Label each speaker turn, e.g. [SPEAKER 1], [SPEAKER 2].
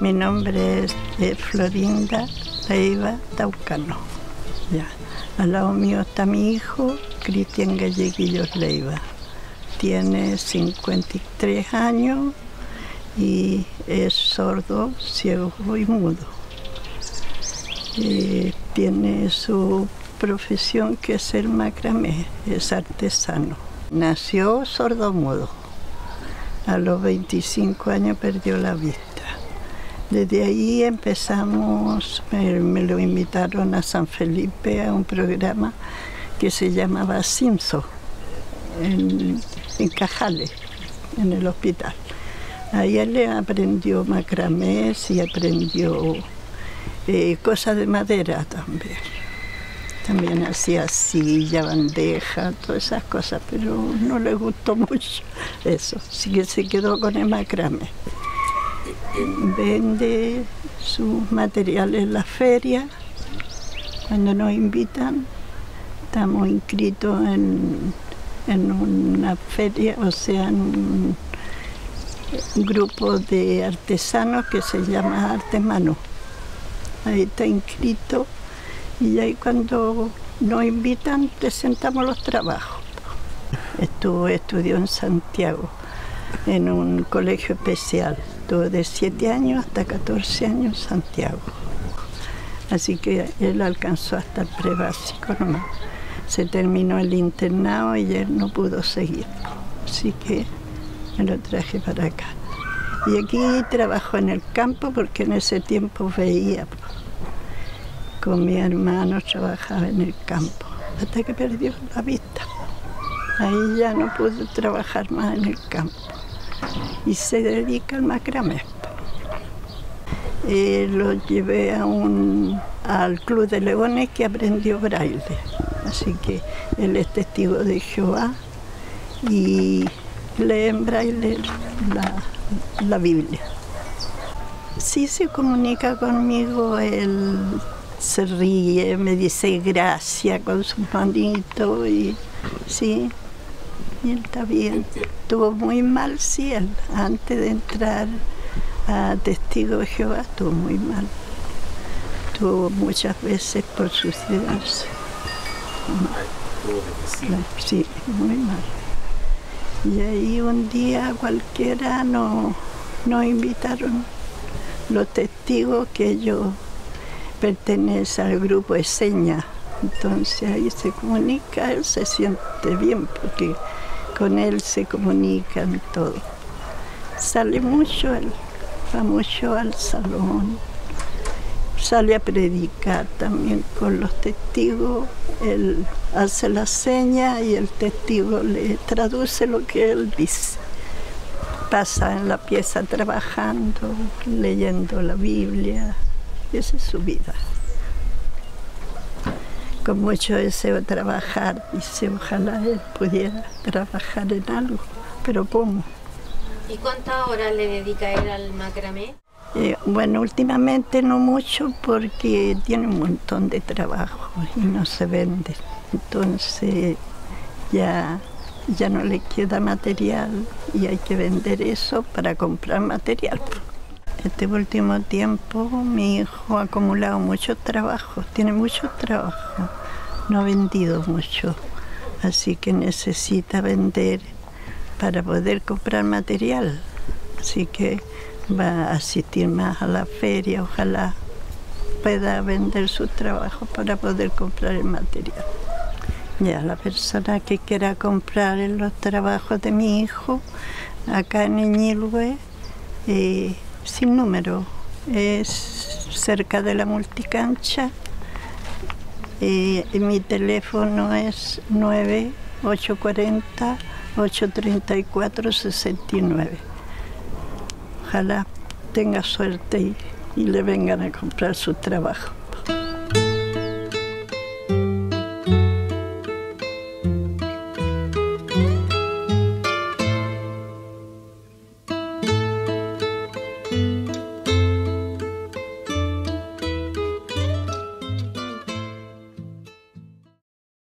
[SPEAKER 1] Mi nombre es Florinda Leiva Taucano. Ya. Al lado mío está mi hijo, Cristian Galleguillos Leiva. Tiene 53 años y es sordo, ciego y mudo. Tiene su profesión que es el macramé, es artesano. Nació sordo-mudo. A los 25 años perdió la vista. Desde ahí empezamos, me lo invitaron a San Felipe a un programa que se llamaba Simso, en Cajales, en el hospital. Ahí él aprendió macramés y aprendió cosas de madera también. También hacía silla, bandeja, todas esas cosas, pero no le gustó mucho eso, así que se quedó con el macramé. Vende sus materiales en la feria. Cuando nos invitan, estamos inscritos en una feria, o sea, en un grupo de artesanos que se llama Arte Mano. Ahí está inscrito y ahí cuando nos invitan presentamos los trabajos. Estudió en Santiago, en un colegio especial. Estuvo de 7 años hasta 14 años en Santiago. Así que él alcanzó hasta el prebásico nomás. Se terminó el internado y él no pudo seguir. Así que me lo traje para acá. Y aquí trabajó en el campo porque en ese tiempo veía. Con mi hermano trabajaba en el campo hasta que perdió la vista. Ahí ya no pudo trabajar más en el campo. Y se dedica al macramé. Lo llevé al Club de Leones que aprendió braille. Así que él es testigo de Jehová y lee en braille la Biblia. Sí se comunica conmigo, él se ríe, me dice gracias con sus manitos y sí. Y él está bien. Estuvo muy mal, sí, él. Antes de entrar a Testigo de Jehová, estuvo muy mal. Estuvo muchas veces por suicidarse. Sí, muy mal. Y ahí un día cualquiera nos invitaron los testigos que ellos pertenecen al grupo de señas. Entonces ahí se comunica, él se siente bien porque con él se comunican todo. Sale mucho, él va mucho al salón, sale a predicar también con los testigos, él hace la seña y el testigo le traduce lo que él dice. Pasa en la pieza trabajando, leyendo la Biblia, esa es su vida. Con mucho deseo de trabajar, dice, ojalá él pudiera trabajar en algo, pero ¿cómo?
[SPEAKER 2] ¿Y cuántas horas le dedica él al macramé?
[SPEAKER 1] Bueno, últimamente no mucho porque tiene un montón de trabajo y no se vende. Entonces ya no le queda material y hay que vender eso para comprar material. Este último tiempo mi hijo ha acumulado muchos trabajos, tiene muchos trabajos, no ha vendido mucho, así que necesita vender para poder comprar material. Así que va a asistir más a la feria, ojalá pueda vender sus trabajos para poder comprar el material. Ya, la persona que quiera comprar los trabajos de mi hijo, acá en Ñilhue, sin número, es cerca de la multicancha. Mi teléfono es 9-840-834-69. Ojalá tenga suerte y le vengan a comprar su trabajo.